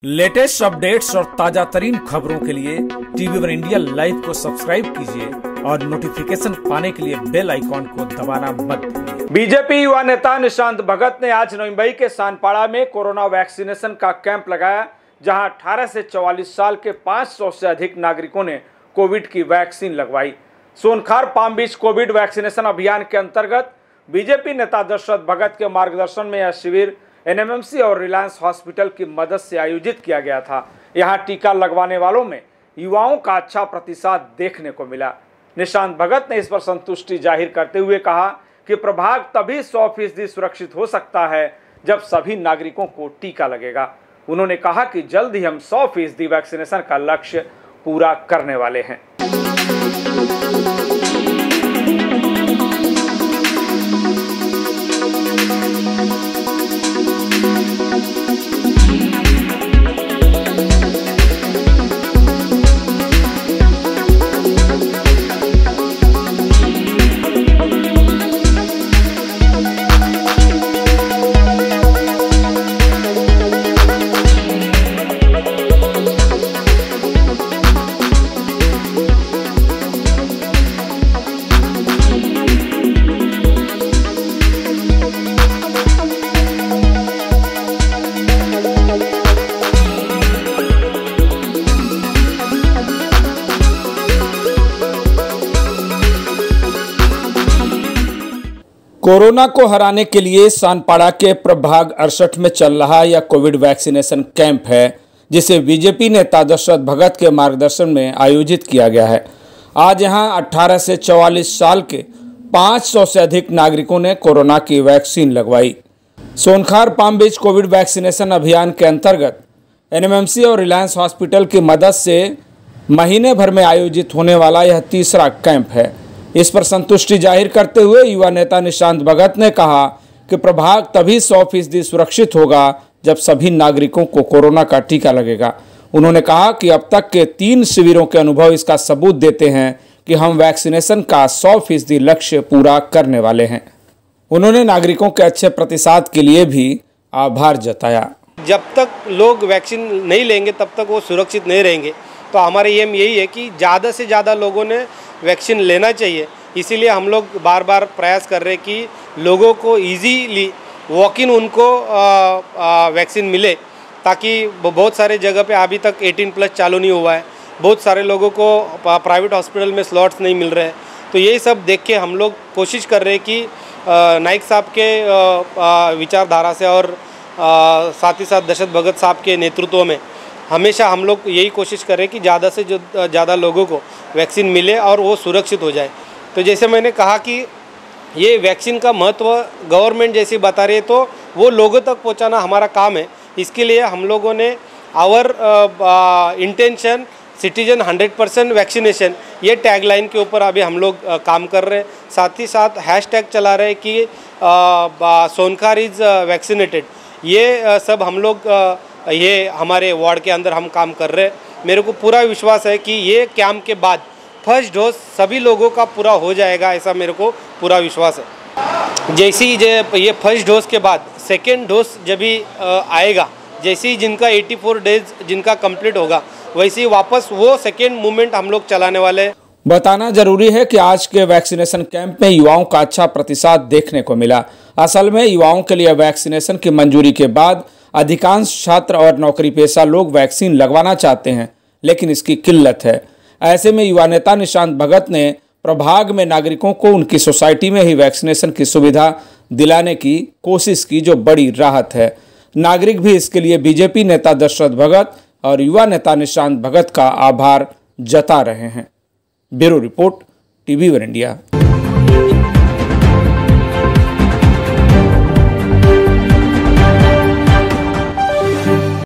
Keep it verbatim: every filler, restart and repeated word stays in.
Latest updates और ताजा तरीन खबरों के लिए टीवी वन इंडिया लाइव को सब्सक्राइब कीजिए और नोटिफिकेशन पाने के लिए बेल आइकॉन को दबाना मत भूलिए। बीजेपी युवा नेता निशांत भगत ने आज नवी मुंबई के सानपाड़ा में कोरोना वैक्सीनेशन का कैंप लगाया, जहां अठारह से चौवालीस साल के पाँच सौ से अधिक नागरिकों ने कोविड की वैक्सीन लगवाई। Sonkhar palm beach Covid vaccination अभियान के अंतर्गत बीजेपी नेता दशरथ भगत के मार्गदर्शन में यह शिविर एन एम एम सी और रिलायंस हॉस्पिटल की मदद से आयोजित किया गया था। यहां टीका लगवाने वालों में युवाओं का अच्छा प्रतिसाद देखने को मिला। निशांत भगत ने इस पर संतुष्टि जाहिर करते हुए कहा कि प्रभाग तभी सौ फीसदी सुरक्षित हो सकता है जब सभी नागरिकों को टीका लगेगा। उन्होंने कहा कि जल्द ही हम सौ फीसदी वैक्सीनेशन का लक्ष्य पूरा करने वाले हैं। कोरोना को हराने के लिए सानपाड़ा के प्रभाग अड़सठ में चल रहा यह कोविड वैक्सीनेशन कैंप है, जिसे बीजेपी नेता दशरथ भगत के मार्गदर्शन में आयोजित किया गया है। आज यहां अठारह से चौवालीस साल के पाँच सौ से अधिक नागरिकों ने कोरोना की वैक्सीन लगवाई। Sonkhar palm beach Covid vaccination अभियान के अंतर्गत एन एम एम सी और रिलायंस हॉस्पिटल की मदद से महीने भर में आयोजित होने वाला यह तीसरा कैंप है। इस पर संतुष्टि जाहिर करते हुए युवा नेता निशांत भगत ने कहा कि प्रभाग तभी सौ फीसदी सुरक्षित होगा जब सभी नागरिकों को कोरोना का टीका लगेगा। उन्होंने कहा कि अब तक के तीन शिविरों के अनुभव इसका सबूत देते हैं कि हम वैक्सीनेशन का सौ फीसदी लक्ष्य पूरा करने वाले हैं। उन्होंने नागरिकों के अच्छे प्रतिसाद के लिए भी आभार जताया। जब तक लोग वैक्सीन नहीं लेंगे तब तक वो सुरक्षित नहीं रहेंगे, तो हमारा एम यही है कि ज़्यादा से ज़्यादा लोगों ने वैक्सीन लेना चाहिए। इसीलिए हम लोग बार बार प्रयास कर रहे हैं कि लोगों को इजीली वॉक इन उनको वैक्सीन मिले, ताकि बहुत सारे जगह पे अभी तक अठारह प्लस चालू नहीं हुआ है, बहुत सारे लोगों को प्राइवेट हॉस्पिटल में स्लॉट्स नहीं मिल रहे हैं। तो यही सब देख के हम लोग कोशिश कर रहे हैं कि नाइक साहब के विचारधारा से और साथ ही साथ दशरथ भगत साहब के नेतृत्व में हमेशा हम लोग यही कोशिश कर रहे हैं कि ज़्यादा से ज़्यादा लोगों को वैक्सीन मिले और वो सुरक्षित हो जाए। तो जैसे मैंने कहा कि ये वैक्सीन का महत्व गवर्नमेंट जैसी बता रही है, तो वो लोगों तक पहुंचाना हमारा काम है। इसके लिए हम लोगों ने our intention citizen hundred percent vaccination, ये टैगलाइन के ऊपर अभी हम लोग uh, काम कर रहे हैं। साथ ही साथ हैशटैग चला रहे हैं कि सोनखार इज़ वैक्सीनेटेड। ये uh, सब हम लोग uh, ये हमारे वार्ड के अंदर हम काम कर रहे हैं। मेरे को पूरा विश्वास है कि ये कैंप के बाद फर्स्ट डोज सभी लोगों का पूरा हो जाएगा, ऐसा मेरे को पूरा विश्वास है। जैसे ही ये फर्स्ट डोज के बाद सेकेंड डोज जब भी आएगा, जैसे ही जिनका चौरासी डेज जिनका कंप्लीट होगा, वैसे ही वापस वो सेकेंड मूवमेंट हम लोग चलाने वाले हैं। बताना जरूरी है कि आज के वैक्सीनेशन कैंप में युवाओं का अच्छा प्रतिसाद देखने को मिला। असल में युवाओं के लिए वैक्सीनेशन की मंजूरी के बाद अधिकांश छात्र और नौकरी पेशा लोग वैक्सीन लगवाना चाहते हैं, लेकिन इसकी किल्लत है। ऐसे में युवा नेता निशांत भगत ने प्रभाग में नागरिकों को उनकी सोसाइटी में ही वैक्सीनेशन की सुविधा दिलाने की कोशिश की, जो बड़ी राहत है। नागरिक भी इसके लिए बीजेपी नेता दशरथ भगत और युवा नेता निशांत भगत का आभार जता रहे हैं। Bureau report, TV one India.